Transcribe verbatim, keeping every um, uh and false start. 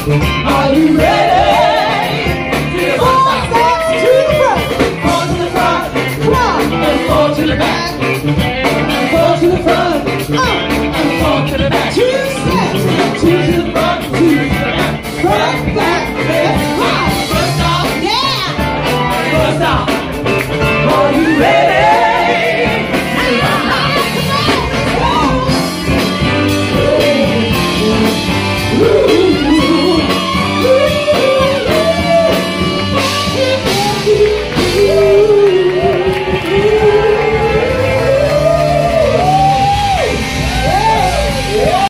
Are you ready? Four steps to the front, four to the front, one, and four to the back.